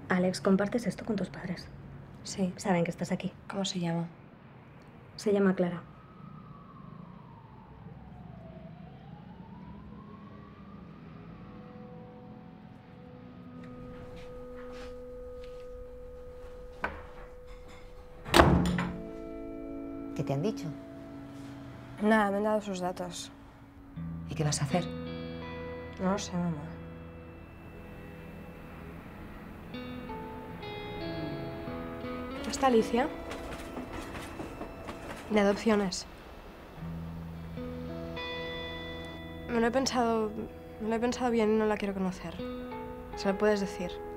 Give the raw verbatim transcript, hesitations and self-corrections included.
Alex, ¿compartes esto con tus padres? Sí. Saben que estás aquí. ¿Cómo se llama? Se llama Clara. ¿Qué te han dicho? Nada, me han dado sus datos. ¿Y qué vas a hacer? No lo sé, mamá. ¿Está Alicia? De adopciones. Me lo he pensado... Me lo he pensado bien y no la quiero conocer. Se lo puedes decir.